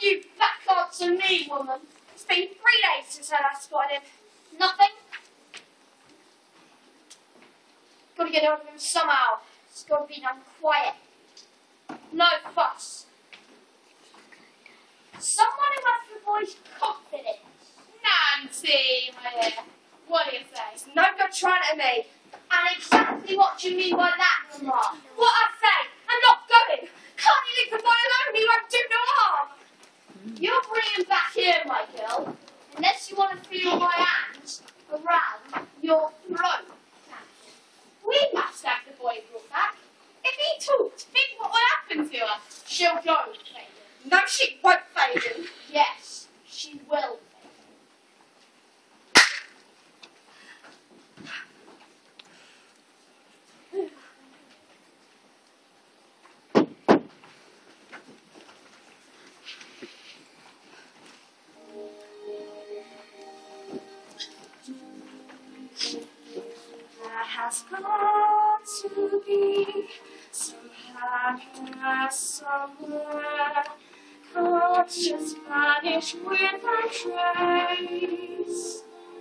You back answer me, woman. It's been 3 days since I last spotted him. Nothing. Gotta get hold of him somehow. It's gotta be done quiet. No fuss. Someone who has the boy's confidence. Nancy, my dear. What do you say? It's no good trying at me. And exactly what do you mean by that, Mama? What I say, I'm not going. Can't you leave the boy alone? He won't do no harm. You'll bring him back here, my girl, unless you want to feel my hands around your throat. We must have the boy brought back. If he talked, think what will happen to her. She'll go, Faden. No, she won't, Faden. Yes, she will. Has got to be some happiness somewhere. Can't just vanish without trace.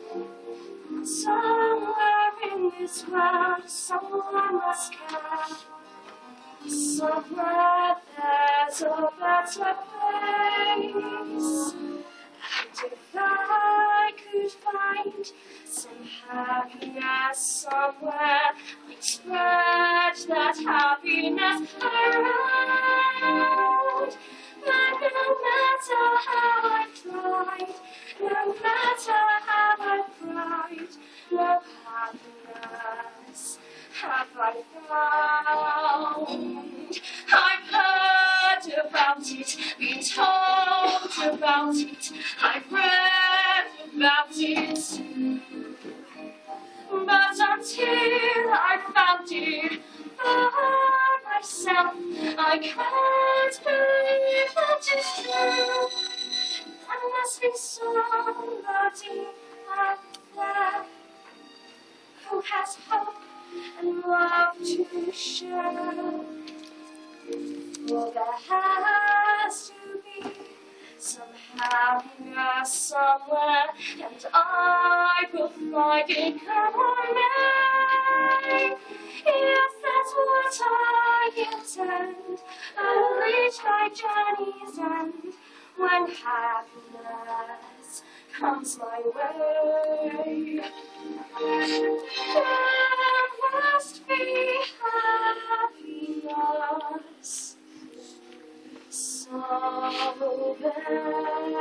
Somewhere in this world, someone must care. Somewhere there's a better place. And if I could find some happiness somewhere, I'd spread that happiness around. But no matter how I tried, no matter how I tried, no happiness have I found. I've heard about it, been told about it, I've read about it too. But until I found it for myself, I can't believe that it's true. There must be somebody out there who has hope and love to share. For there has to be some happiness somewhere, and I will find it, come on now. If that's what I intend, I'll reach my journey's end when happiness comes my way. There must be happiness somewhere.